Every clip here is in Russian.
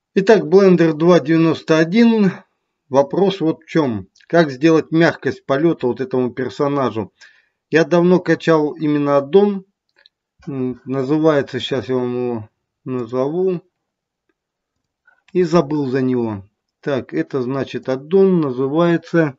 Итак, Blender 2.91. Вопрос вот в чем. Как сделать мягкость полета вот этому персонажу? Я давно качал именно аддон. Называется, сейчас я вам его назову. И забыл за него. Так, это значит аддон называется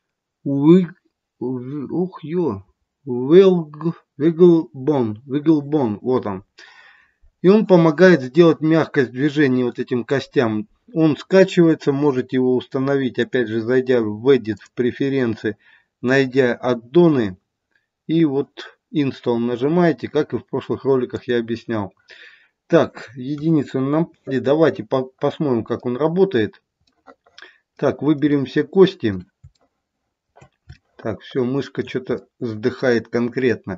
Wigglebone. Вот он. И он помогает сделать мягкость движения вот этим костям. Он скачивается, можете его установить, опять же, зайдя в Edit, в преференции, найдя аддоны. И вот Install нажимаете, как и в прошлых роликах я объяснял. Так, единицу на нампаде. Давайте посмотрим, как он работает. Так, выберем все кости. Так, все, мышка что-то вздыхает конкретно.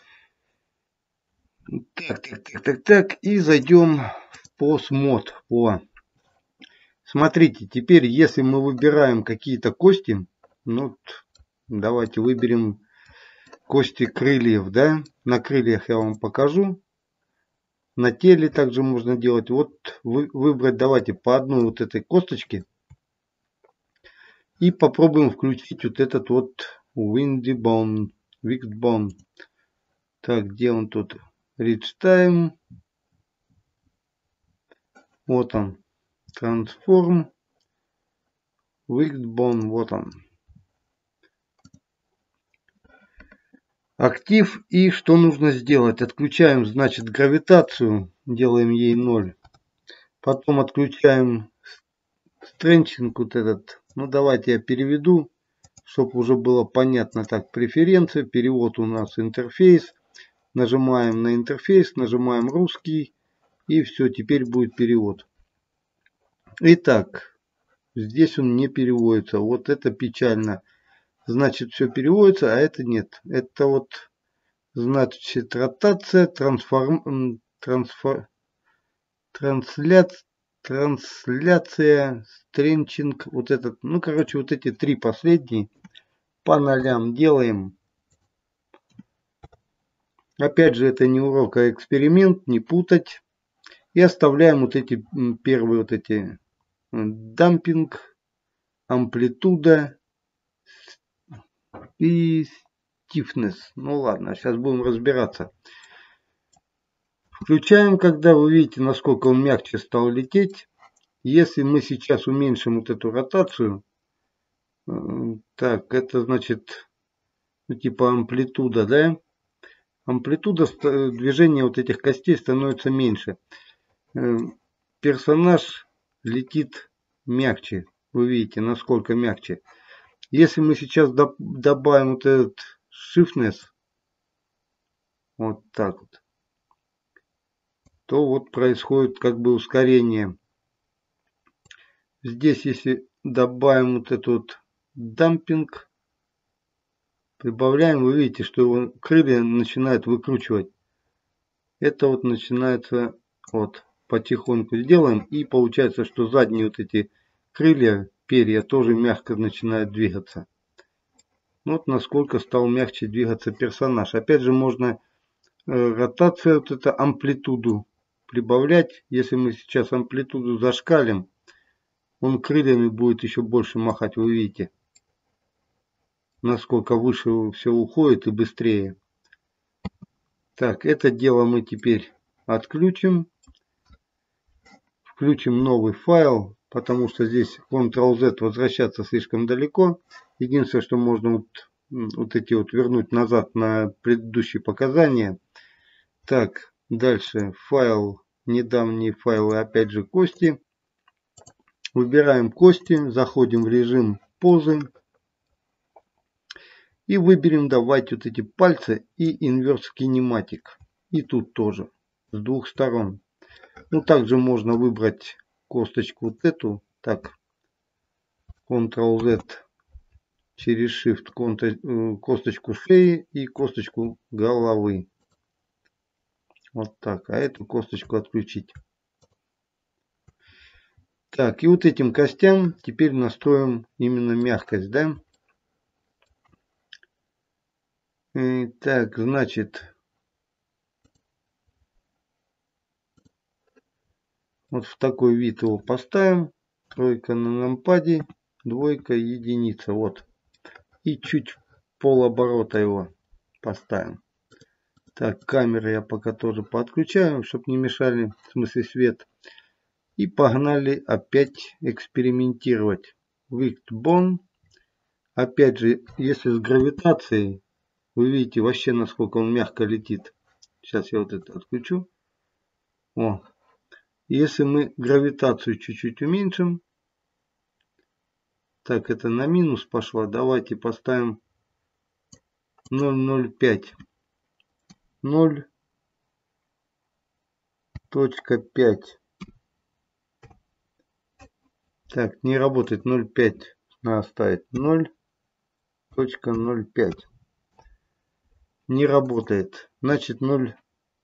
Так. И зайдем в Pose Mode. Смотрите, теперь если мы выбираем какие-то кости, ну, давайте выберем кости крыльев, да? На крыльях я вам покажу. На теле также можно делать. Вот выбрать давайте по одной вот этой косточке. И попробуем включить вот этот вот Wigglebone. Так, где он тут? Reach Time. Вот он. Transform. Wigglebone. Вот он. Актив. И что нужно сделать? Отключаем, значит, гравитацию. Делаем ей 0. Потом отключаем стренчинг вот этот. Ну, давайте я переведу, чтобы уже было понятно. Так, преференция. Перевод у нас интерфейс. Нажимаем на интерфейс. Нажимаем русский. И все, теперь будет перевод. Итак, здесь он не переводится. Вот это печально. Значит, все переводится, а это нет. Это вот, значит, ротация, трансляция, стренчинг. Вот этот, ну, короче, вот эти три последние по нолям делаем. Опять же, это не урок, а эксперимент, не путать. И оставляем вот эти первые вот эти дампинг, амплитуда и stiffness. Ну ладно, сейчас будем разбираться. Включаем, когда вы видите, насколько он мягче стал лететь. Если мы сейчас уменьшим вот эту ротацию, так, это значит, ну, типа амплитуда, да? Амплитуда движения вот этих костей становится меньше. Персонаж летит мягче. Вы видите, насколько мягче. Если мы сейчас добавим вот этот shiftness, вот так вот, то вот происходит как бы ускорение. Здесь, если добавим вот этот вот дампинг, прибавляем, вы видите, что его крылья начинают выкручивать. Это вот начинается вот потихоньку сделаем, и получается, что задние вот эти крылья, перья тоже мягко начинают двигаться. Вот насколько стал мягче двигаться персонаж. Опять же, можно ротацию, вот это амплитуду прибавлять. Если мы сейчас амплитуду зашкалим, он крыльями будет еще больше махать, вы видите. Насколько выше все уходит и быстрее. Так, это дело мы теперь отключим. Включим новый файл, потому что здесь Ctrl-Z возвращаться слишком далеко. Единственное, что можно вот эти вот вернуть назад на предыдущие показания. Так, дальше файл, недавние файлы, опять же кости. Выбираем кости, заходим в режим позы. И выберем давайте вот эти пальцы и инверс кинематик. И тут тоже с двух сторон. Ну, также можно выбрать косточку вот эту. Так, Ctrl-Z через Shift, косточку шеи и косточку головы. Вот так. А эту косточку отключить. Так, и вот этим костям теперь настроим именно мягкость, да? Так, значит, Вот в такой вид его поставим. Тройка на нампаде, двойка, единица. Вот. И чуть полоборота его поставим. Так, камеры я пока тоже подключаю, чтобы не мешали, в смысле свет. И погнали опять экспериментировать. Виктбон. Опять же, если с гравитацией, вы видите вообще, насколько он мягко летит. Сейчас я вот это отключу. О. Если мы гравитацию чуть-чуть уменьшим. Так, это на минус пошло. Давайте поставим 0,05. 0.5. Так, не работает 0,5. Надо ставить 0.05. Не работает. Значит 0.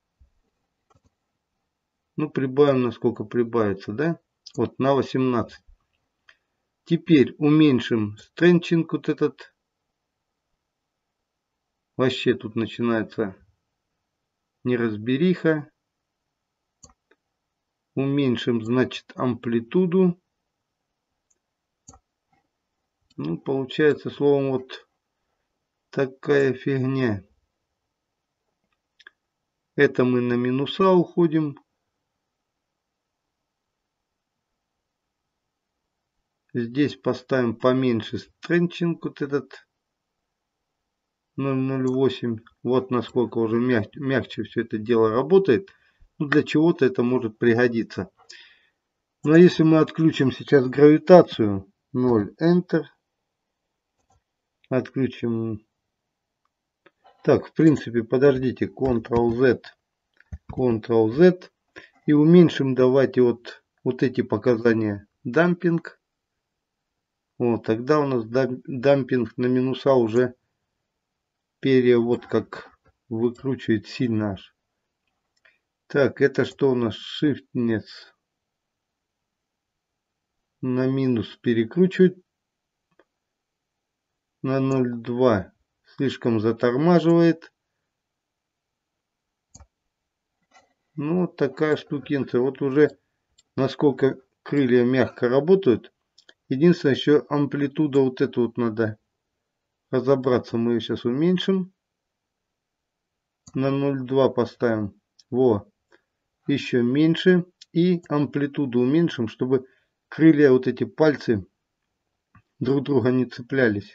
Ну, прибавим, насколько прибавится, да? Вот, на 18. Теперь уменьшим стрэнчинг вот этот. Вообще тут начинается неразбериха. Уменьшим, значит, амплитуду. Ну, получается, словом, вот такая фигня. Это мы на минуса уходим. Здесь поставим поменьше стрэнчинг, вот этот 0,08. Вот насколько уже мягче все это дело работает. Ну, для чего-то это может пригодиться. Но если мы отключим сейчас гравитацию, 0, Enter. Отключим. Так, в принципе, подождите, Ctrl-Z, Ctrl-Z. И уменьшим давайте вот эти показания. Дампинг. Вот, тогда у нас дампинг на минуса уже вот как выкручивает сильно аж. Так, это что у нас? Shift-нец. На минус перекручивает. На 0,2 слишком затормаживает. Ну, вот такая штукинца. Вот уже насколько крылья мягко работают. Единственное, еще амплитуда вот эту вот надо разобраться. Мы ее сейчас уменьшим. На 0,2 поставим. Во. Еще меньше. И амплитуду уменьшим, чтобы крылья, вот эти пальцы, друг друга не цеплялись.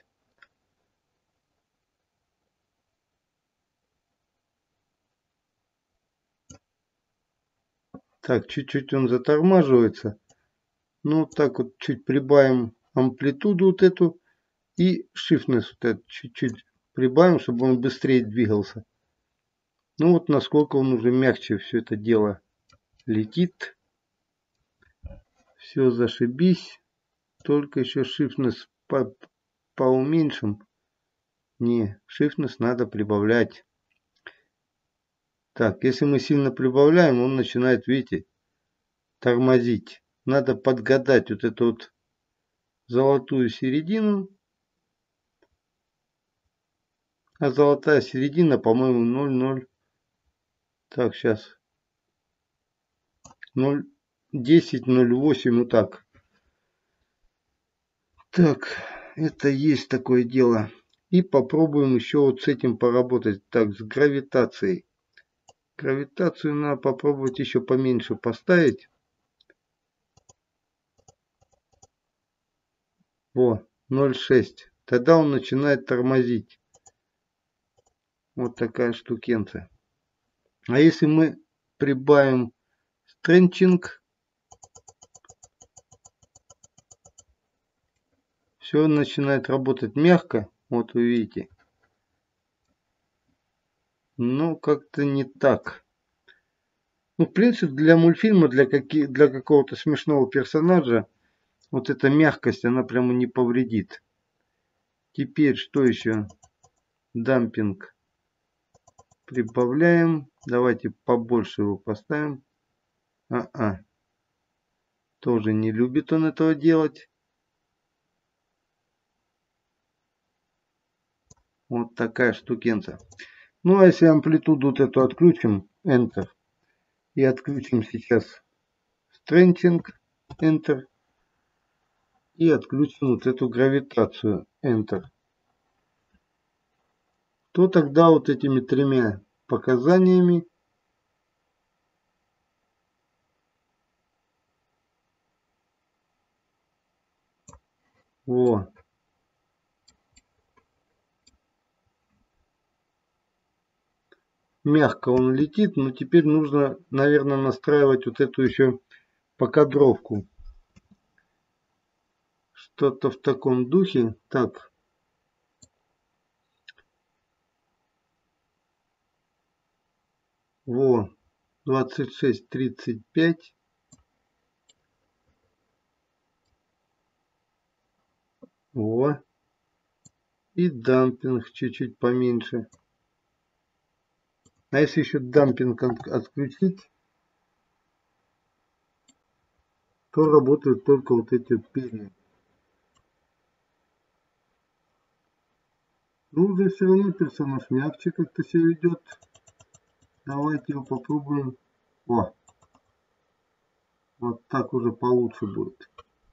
Так, чуть-чуть он затормаживается. Ну, так вот чуть прибавим амплитуду вот эту. И shiftness вот этот чуть-чуть прибавим, чтобы он быстрее двигался. Ну вот насколько он уже мягче все это дело летит. Все зашибись. Только еще shiftness поуменьшим. Не, shiftness надо прибавлять. Так, если мы сильно прибавляем, он начинает, видите, тормозить. Надо подгадать вот эту вот золотую середину. А золотая середина, по-моему, 0,0. Так, сейчас. 0,10, 0,8, вот так. Так, это есть такое дело. И попробуем еще вот с этим поработать. Так, с гравитацией. Гравитацию надо попробовать еще поменьше поставить. Во, 0,6. Тогда он начинает тормозить. Вот такая штукенция. А если мы прибавим стрэнчинг, все начинает работать мягко. Вот вы видите. Но как-то не так. Ну, в принципе, для мультфильма, для какого-то смешного персонажа, вот эта мягкость, она прямо не повредит. Теперь, что еще? Дампинг. Прибавляем. Давайте побольше его поставим. Тоже не любит он этого делать. Вот такая штукенция. Ну, а если амплитуду вот эту отключим, Enter, и отключим сейчас Stretching, Enter. И отключим вот эту гравитацию, Enter. То тогда вот этими тремя показаниями вот. Мягко он летит, но теперь нужно, наверное, настраивать вот эту еще покадровку. Что-то в таком духе. Так. Во. 26-35. Во. И дампинг чуть-чуть поменьше. А если еще дампинг отключить, то работают только вот эти вот перья. Ну, уже все равно персонаж мягче как-то себя ведет. Давайте его попробуем. О, вот так уже получше будет.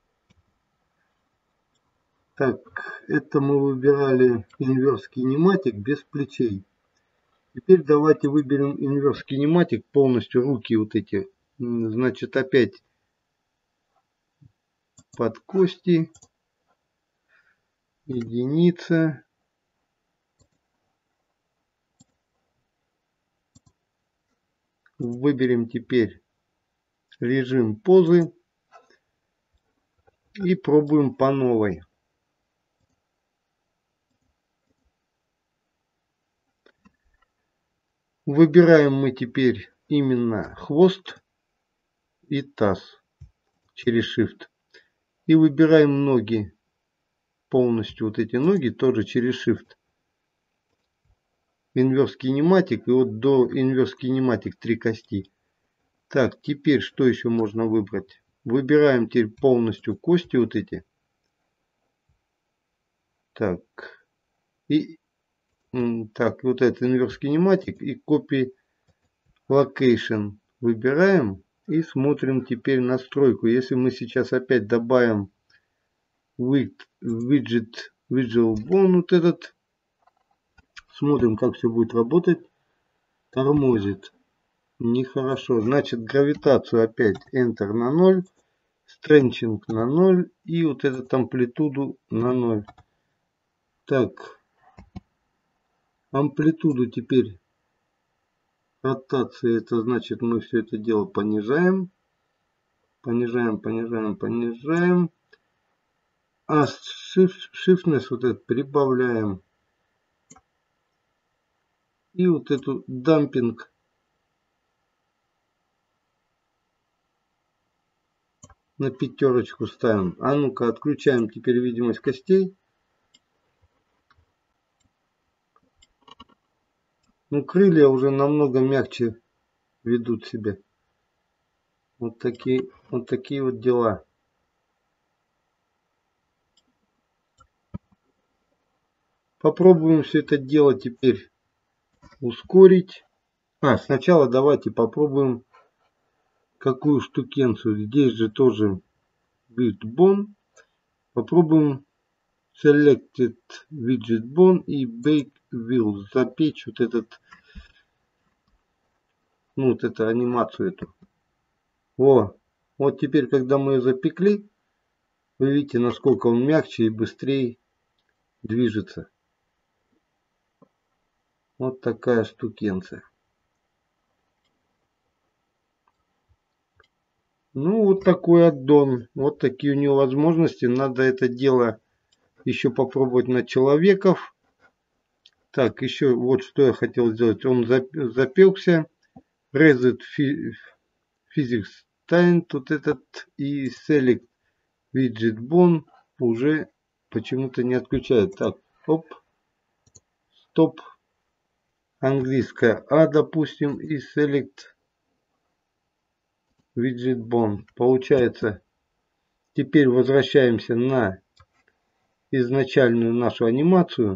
Так, это мы выбирали Inverse Kinematic без плечей. Теперь давайте выберем Inverse Kinematic полностью, руки вот эти. Значит, опять под кости, единица. Выберем теперь режим позы и пробуем по новой. Выбираем мы теперь именно хвост и таз через Shift. И выбираем ноги. Полностью вот эти ноги тоже через Shift. Inverse Kinematic. И вот до Inverse Kinematic 3 кости. Так, теперь что еще можно выбрать? Выбираем теперь полностью кости вот эти. Так. И так, вот это Inverse Kinematic и Copy Location. Выбираем и смотрим теперь настройку. Если мы сейчас опять добавим Widget Visual Bone, вот этот, смотрим, как все будет работать. Тормозит. Нехорошо. Значит, гравитацию опять Enter на 0. Stretching на 0. И вот этот амплитуду на 0. Так. Амплитуду теперь ротации. Это значит, мы все это дело понижаем. Понижаем, понижаем, понижаем. А shiftness вот этот прибавляем. И вот эту дампинг на 5 ставим. А ну-ка, отключаем теперь видимость костей. Ну, крылья уже намного мягче ведут себя. Вот такие вот дела. Попробуем все это дело теперь ускорить. Сначала давайте попробуем какую штукенцию. Здесь же тоже Build Bone. Попробуем Selected Widget Bone и Bake Wheel. Запечь вот этот, ну вот эту анимацию эту. Вот теперь, когда мы ее запекли, вы видите, насколько он мягче и быстрее движется. Вот такая штукенция. Ну, вот такой аддон. Вот такие у него возможности. Надо это дело еще попробовать на человеков. Так, еще вот что я хотел сделать. Он запекся. Reset Physics Time. Тут этот и Select Widget Bone уже почему-то не отключает. Так, оп. Стоп. Английская А, допустим, и Select Widget Bone. Получается, теперь возвращаемся на изначальную нашу анимацию.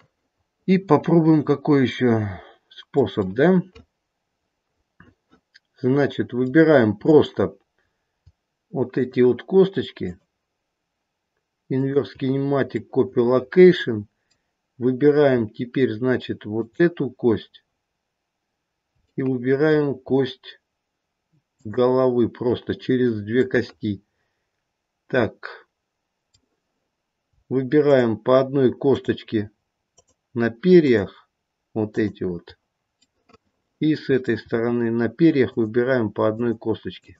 И попробуем какой еще способ, да? Значит, выбираем просто вот эти вот косточки. Inverse Kinematic Copy Location. Выбираем теперь, значит, вот эту кость. И выбираем кость головы просто через две кости. Так. Выбираем по одной косточке на перьях. Вот эти вот. И с этой стороны на перьях выбираем по одной косточке.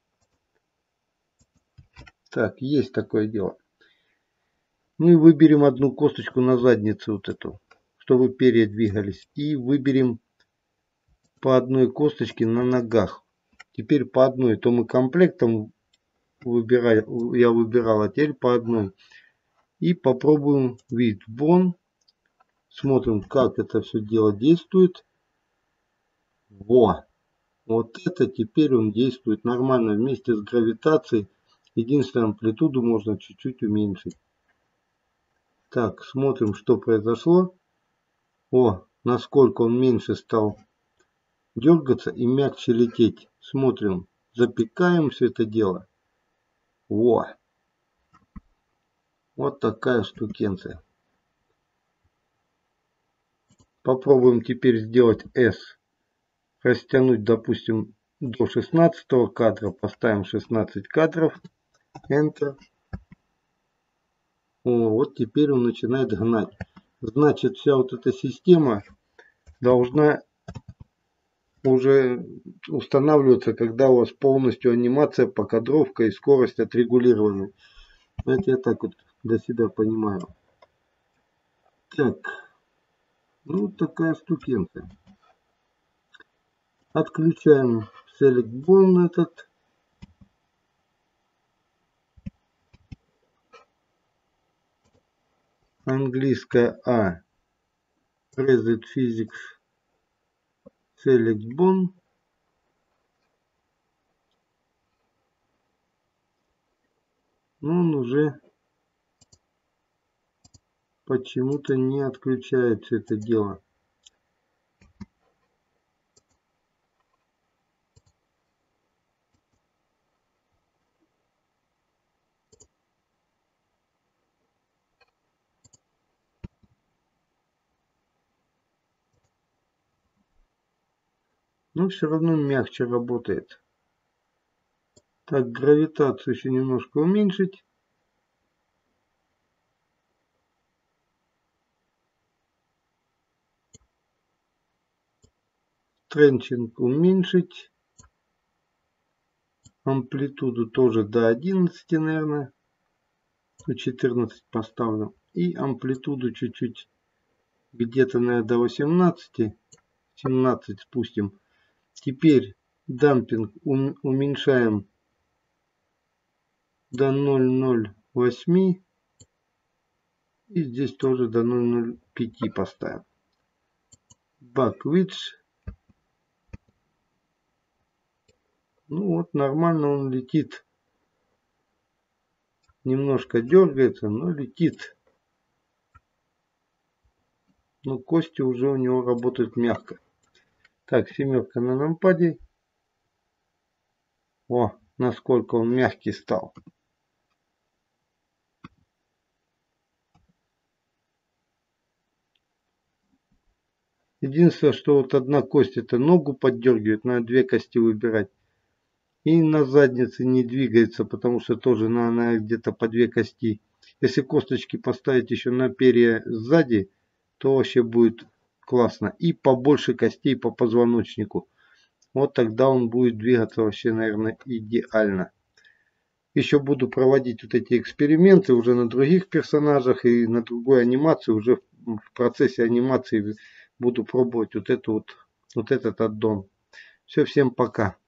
Так, есть такое дело. Ну и выберем одну косточку на заднице вот эту, чтобы перья двигались. И выберем по одной косточке на ногах. Теперь по одной. То мы комплектом я выбирал, а теперь по одной. И попробуем вид вон. Смотрим, как это все дело действует. Во! Вот это теперь он действует нормально вместе с гравитацией. Единственное, амплитуду можно чуть-чуть уменьшить. Так, смотрим, что произошло. О, насколько он меньше стал дергаться и мягче лететь. Смотрим, запекаем все это дело. Во! Вот такая штукенция. Попробуем теперь сделать S. Растянуть, допустим, до 16 кадра. Поставим 16 кадров. Enter. О, вот теперь он начинает гнать. Значит, вся вот эта система должна уже устанавливаться, когда у вас полностью анимация, покадровка и скорость отрегулированы. Это я так вот для себя понимаю. Так. Ну, такая штукенция. Отключаем Select Bone этот. Английская А. Reset Physics. Select Bone. Но он уже почему-то не отключается это дело. Но все равно мягче работает. Так, гравитацию еще немножко уменьшить. Тренчинг уменьшить. Амплитуду тоже до 11, наверное. 14 поставлю. И амплитуду чуть-чуть где-то, наверное, до 18. 17 спустим. Теперь дампинг уменьшаем до 0,08. И здесь тоже до 0,05 поставим. Backwidth. Ну вот, нормально он летит. Немножко дергается, но летит. Но кости уже у него работают мягко. Так, семерка на нампаде. О, насколько он мягкий стал. Единственное, что вот одна кость это ногу поддергивает, надо две кости выбирать. И на заднице не двигается, потому что тоже надо где-то по две кости. Если косточки поставить еще на перья сзади, то вообще будет классно. И побольше костей по позвоночнику. Вот тогда он будет двигаться вообще, наверное, идеально. Еще буду проводить вот эти эксперименты уже на других персонажах и на другой анимации. Уже в процессе анимации буду пробовать вот этот аддон. Все, всем пока.